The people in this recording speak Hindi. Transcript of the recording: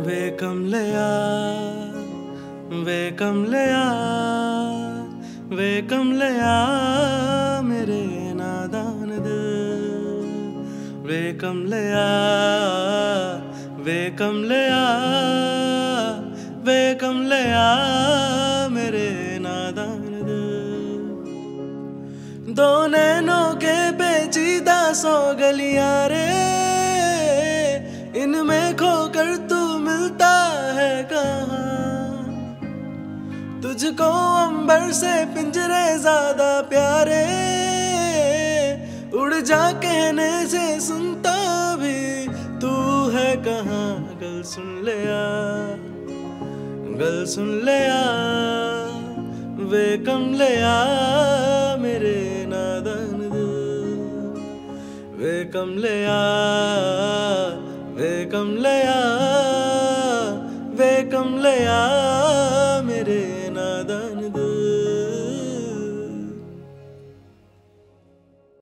वे कमलिया वे कमलिया वे कमलिया मेरे नादान दिल। वे कमलिया वे कमलिया वे कमलिया मेरे नादान दिल। दो नैनों के पेचीदा सौ गलियां रे, इनमें खोकर तू मिलता है कहाँ। तुझको अंबर से पिंजरे ज्यादा प्यारे, उड़ जा कहने से सुनता भी तू है कहाँ। गल सुन लिया गल सुन लिया वे कमलिया मेरे नादान दिल। वे कमलिया वे कमलिया वे कमलिया मेरे नादान दिल।